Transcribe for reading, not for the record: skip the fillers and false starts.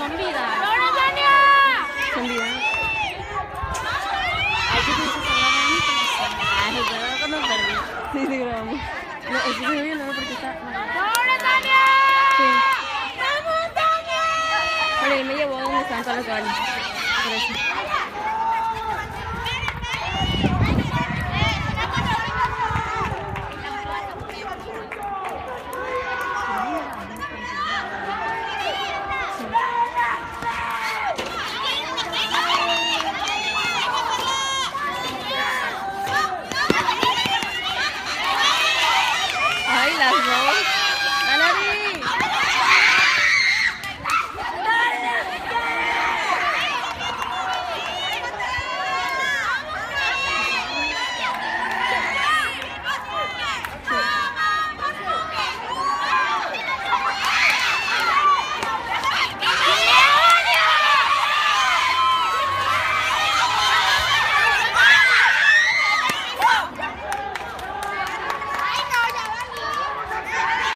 Son vida. Son vida. Ay, ¿qué te dices? Ay, pero cuando perdí. Sí, sí, grabamos. No, eso se ve bien, ¿no? Porque está... Sí. Pero él me llevó a donde estaban todos los caballos. Por eso.